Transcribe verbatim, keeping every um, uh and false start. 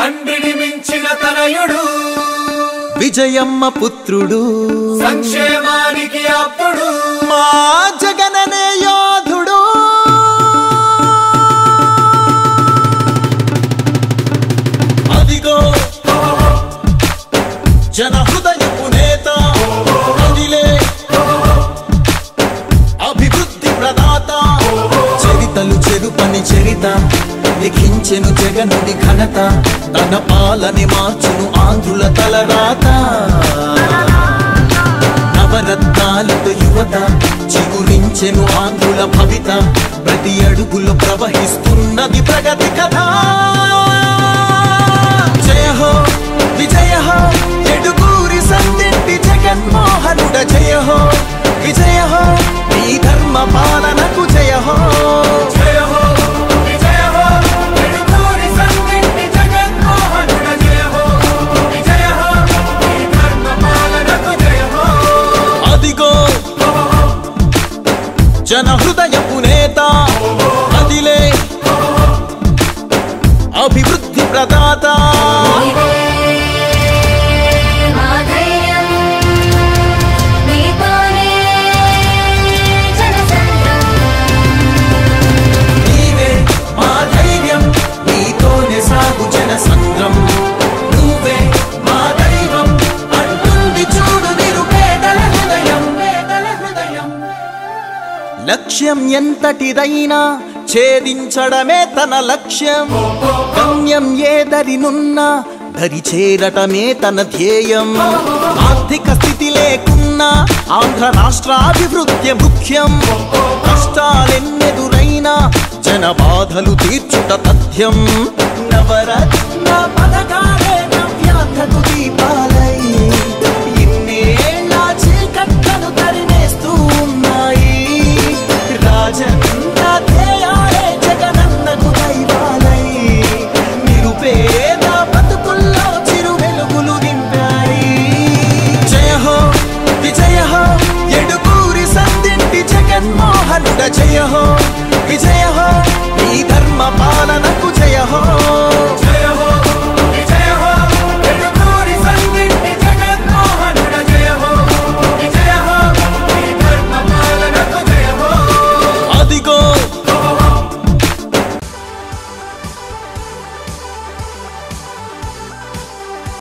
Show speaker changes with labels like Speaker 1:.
Speaker 1: తండ్రిని మించిన తనయుడు
Speaker 2: విజయమ్మ పుత్రుడు
Speaker 1: సంక్షేమానికి ఆప్తుడు
Speaker 2: మా జగననే యోధుడు అదిగో జన హృదయపు నేత అదిలే అభివృద్ధి ప్రదాత చరితలు చెరుపని చరిత లిఖించెను జగనుడి ఘనత తన పాలని మార్చును ఆంధ్రుల తలరాత నవరత్నాలతో యువత చిగురించెను ఆంధ్రుల భవిత ప్రతి అడుగులో ప్రవహిస్తున్నది ప్రగతి కథ జయ హో విజయ హో ఎడుగూరి సందింటి జగన్మోహనుడ జయ హో విజయ హో ఈ ధర్మ పాలనకు జయ హో
Speaker 1: జయ హో విజయ హో ఎడుగూరి సందింటి జగన్మోహనుడ జయ హో విజయ హో ఈ ధర్మ పాలనకు జయ హో
Speaker 2: అదిగో జన హృదయపు నేత అదిలే అభివృద్ధి ప్రదాత నీవే మా ధైర్యం నీతోనే సాగు జన సంద్రం నువ్వే మా దైవం అంటుంది చూడు నిరుపేదల హృదయం పేదల హృదయం లక్ష్యం ఎంతటిదైనా ఛేదించడమే తన లక్ష్యం గమ్యం ఏదరినున్నా దరి చేరటమే తన ధ్యేయం ఆర్థిక స్థితి లేకున్నా ఆంధ్ర రాష్ట్రాభివృద్ధి ముఖ్యం కష్టాలెన్నెదురైనా జన బాధలు తీర్చుట తథ్యం నవరత్న పథకాలే నవ్యాంధ్రకు దీపాల